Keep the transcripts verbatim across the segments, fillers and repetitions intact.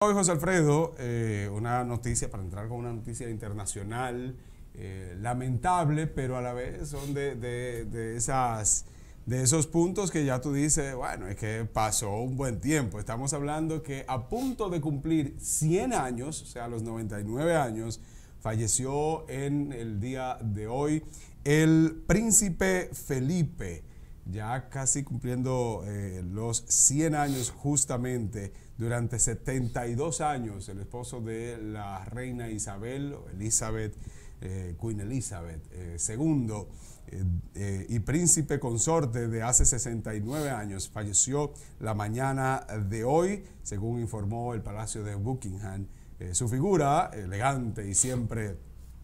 Hoy, José Alfredo, eh, una noticia, para entrar con una noticia internacional, eh, lamentable, pero a la vez son de, de, de, esas, de esos puntos que ya tú dices, bueno, es que pasó un buen tiempo. Estamos hablando que a punto de cumplir cien años, o sea, a los noventa y nueve años, falleció en el día de hoy el príncipe Felipe, ya casi cumpliendo eh, los cien años justamente. Durante setenta y dos años, el esposo de la reina Isabel, Elizabeth, eh, Queen Elizabeth eh, segundo, eh, eh, y príncipe consorte de hace sesenta y nueve años, falleció la mañana de hoy, según informó el Palacio de Buckingham. Eh, su figura, elegante y siempre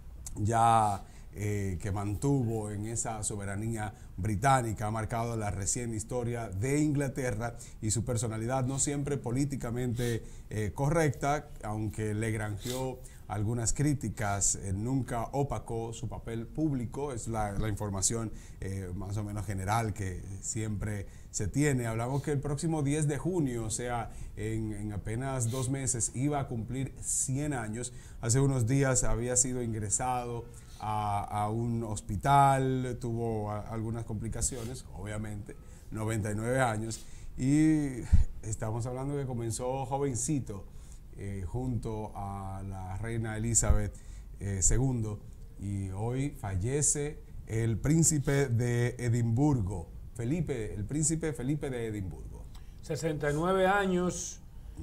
ya eh, que mantuvo en esa soberanía británica, ha marcado la reciente historia de Inglaterra, y su personalidad no siempre políticamente eh, correcta, aunque le granjeó algunas críticas, eh, nunca opacó su papel público. Es la, la información eh, más o menos general que siempre se tiene. Hablamos que el próximo diez de junio, o sea, en, en apenas dos meses, iba a cumplir cien años. Hace unos días había sido ingresado A, a un hospital, tuvo a, algunas complicaciones, obviamente, noventa y nueve años, y estamos hablando que comenzó jovencito eh, junto a la reina Elizabeth eh, segundo, y hoy fallece el príncipe de Edimburgo, Felipe, el príncipe Felipe de Edimburgo. sesenta y nueve años,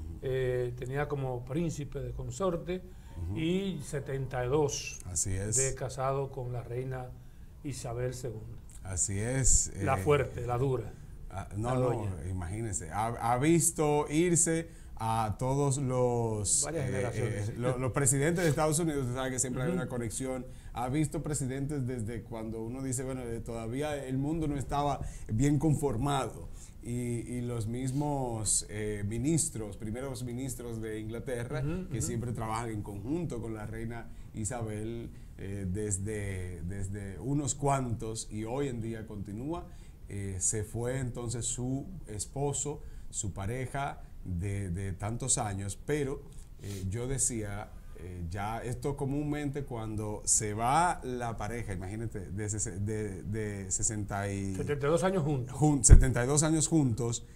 eh, tenía como príncipe de consorte. Uh-huh. Y setenta y dos Así es. De casado con la reina Isabel segunda. Así es. La eh, fuerte, la dura. Ah, no, no, imagínense. Ha, ha visto irse a todos los, Varias eh, generaciones. eh, los, los presidentes de Estados Unidos. Usted sabe que siempre uh-huh. hay una conexión. Ha visto presidentes desde cuando uno dice, bueno, todavía el mundo no estaba bien conformado. Y, y los mismos eh, ministros, primeros ministros de Inglaterra, uh-huh, que uh-huh. siempre trabajan en conjunto con la reina Isabel eh, desde, desde unos cuantos, y hoy en día continúa. Eh, se fue entonces su esposo, su pareja de, de tantos años, pero eh, yo decía, eh, ya esto comúnmente cuando se va la pareja, imagínate, de, de, de sesenta y, setenta y dos años juntos. Jun, setenta y dos años juntos,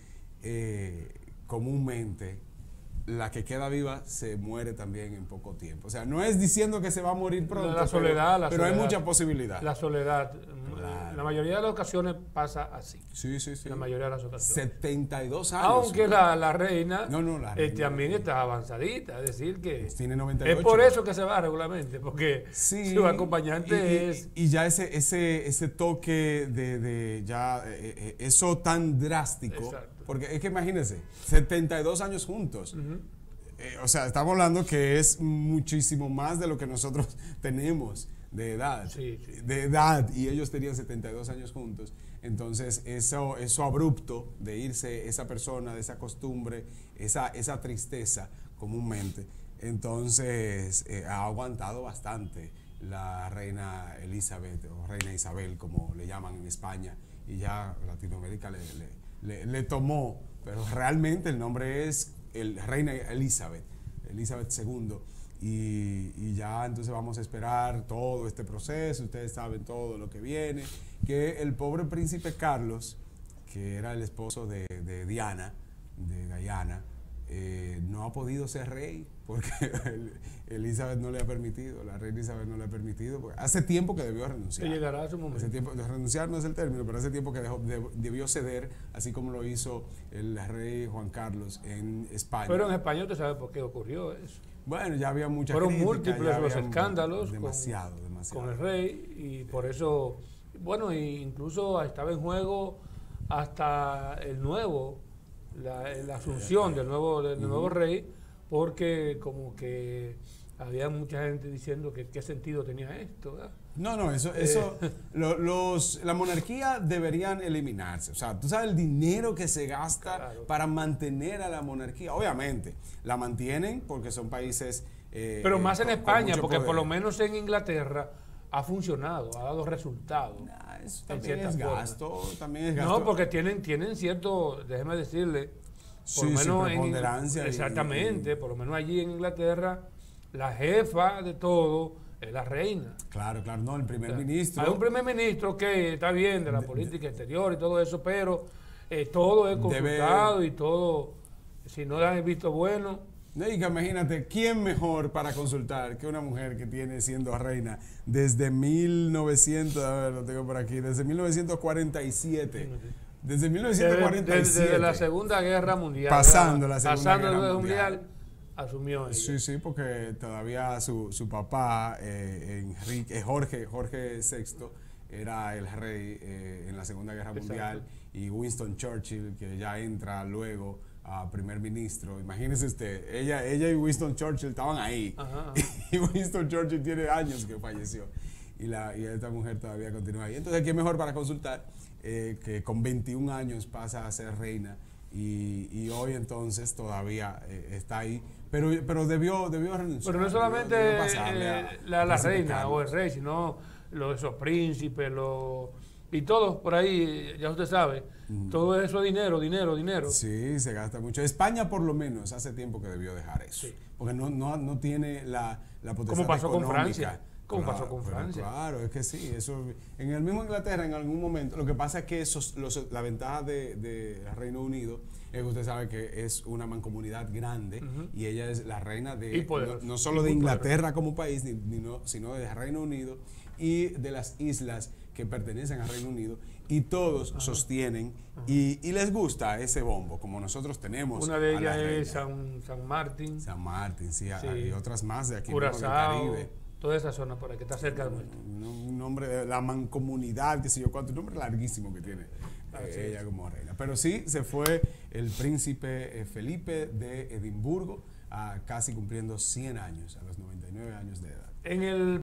eh, comúnmente la que queda viva se muere también en poco tiempo. O sea, no es diciendo que se va a morir pronto, la soledad, pero, la pero soledad, hay mucha posibilidad. La soledad, claro. La mayoría de las ocasiones pasa así. Sí, sí, sí. La mayoría de las ocasiones. setenta y dos años. Aunque la, la reina no, no, la reina eh, también está avanzadita, es decir que tiene noventa y ocho. Es por eso que se va regularmente, porque sí, su acompañante y, es... Y ya ese, ese, ese toque de, de ya, eh, eso tan drástico. Exacto. Porque es que imagínense, setenta y dos años juntos. Uh-huh. Eh, o sea, estamos hablando que es muchísimo más de lo que nosotros tenemos de edad. Sí, sí. De edad, y ellos tenían setenta y dos años juntos. Entonces, eso, eso abrupto de irse esa persona, de esa costumbre, esa, esa tristeza comúnmente. Entonces, eh, ha aguantado bastante la reina Elizabeth, o reina Isabel, como le llaman en España, y ya Latinoamérica le, le, le, le tomó, pero realmente el nombre es el reina Elizabeth, Elizabeth segundo, y, y ya entonces vamos a esperar todo este proceso. Ustedes saben todo lo que viene, que el pobre príncipe Carlos, que era el esposo de, de Diana, de Diana, eh, no ha podido ser rey, porque Elizabeth no le ha permitido, la reina Isabel no le ha permitido, porque hace tiempo que debió renunciar. Y llegará a su momento. Hace tiempo, de renunciar no es el término, pero hace tiempo que dejó, de, debió ceder, así como lo hizo el rey Juan Carlos en España. Pero en España usted sabe por qué ocurrió eso. Bueno, ya había muchas Fueron crítica, múltiples los escándalos demasiado, con, demasiado. con el rey, y por eso, bueno, incluso estaba en juego hasta el nuevo, la, la asunción del nuevo, del uh-huh. nuevo rey, porque como que había mucha gente diciendo que qué sentido tenía esto, ¿verdad? No, no, eso, eso eh. lo, los, la monarquía deberían eliminarse. O sea, tú sabes el dinero que se gasta claro. para mantener a la monarquía. Obviamente, la mantienen porque son países... Eh, Pero más en España, porque poder. Por lo menos en Inglaterra ha funcionado, ha dado resultados. Nah, eso también es gasto, también es gasto. No, porque tienen, tienen cierto, déjeme decirle, por lo Sí, sí, menos en- preponderancia y- exactamente, por lo menos allí en Inglaterra, la jefa de todo es la reina. Claro, claro, no, el primer O sea, ministro. Hay un primer ministro que está bien de la política exterior y todo eso, pero eh, todo es consultado y todo, si no le han visto bueno. No, y que imagínate, ¿quién mejor para consultar que una mujer que tiene siendo reina desde mil novecientos, a ver, lo tengo por aquí, desde mil novecientos cuarenta y siete? Desde mil novecientos cuarenta y siete. Desde, desde la Segunda Guerra Mundial. Pasando la Segunda pasando Guerra la Guerra Mundial. Mundial, asumió ella. Sí, sí, porque todavía su, su papá, eh, Enrique, eh, Jorge, Jorge sexto, era el rey eh, en la Segunda Guerra Exacto. Mundial, y Winston Churchill, que ya entra luego a primer ministro. Imagínese usted, ella, ella y Winston Churchill estaban ahí. Ajá, ajá. Y Winston Churchill tiene años que falleció. Y, la, y esta mujer todavía continúa ahí. Entonces, ¿quién mejor para consultar? Eh, que con veintiún años pasa a ser reina. Y, y hoy entonces todavía eh, está ahí. Pero, pero debió, debió renunciar. Pero no solamente debió- debió pasarle eh, a- la, a la Príncipe reina Carlos. o el rey, sino los, esos príncipes, los, y todos por ahí, ya usted sabe, todo eso es dinero, dinero, dinero. Sí, se gasta mucho. España por lo menos hace tiempo que debió dejar eso. Sí. Porque no, no, no tiene la, la potestad Como pasó con económica. Francia. Como Claro, pasó con pero Francia. Claro, es que sí. Eso, en el mismo Inglaterra, en algún momento, lo que pasa es que esos, los, la ventaja de, de Reino Unido es que usted sabe que es una mancomunidad grande, Ujú. y ella es la reina de Y no, poderosa. no solo Y de muy Inglaterra como país, ni, ni no- sino de Reino Unido y de las islas que pertenecen al Reino Unido, y todos sostienen y, y les gusta ese bombo, como nosotros tenemos. Una de a la ellas reina. es San, San Martín, San Martín, sí, Sí. hay otras más de aquí mismo del Curazao, Caribe. toda esa zona por ahí que está cerca de nuestro. Un, un nombre de la mancomunidad, qué sé yo cuánto, un nombre larguísimo que tiene eh, Así ella es. como reina. Pero sí, se fue el príncipe eh, Felipe de Edimburgo, a casi cumpliendo cien años, a los noventa y nueve años de edad. En el